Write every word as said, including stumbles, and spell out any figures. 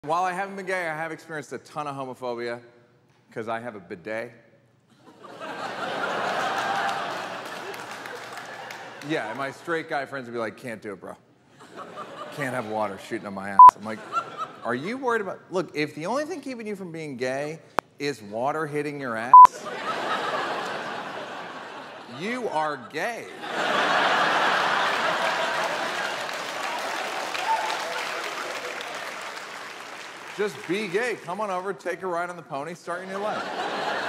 While I haven't been gay, I have experienced a ton of homophobia because I have a bidet. Yeah, and my straight guy friends would be like, can't do it, bro. Can't have water shooting on my ass. I'm like, are you worried about... Look, if the only thing keeping you from being gay is water hitting your ass, you are gay. Just be gay. Come on over, take a ride on the pony, start your new life.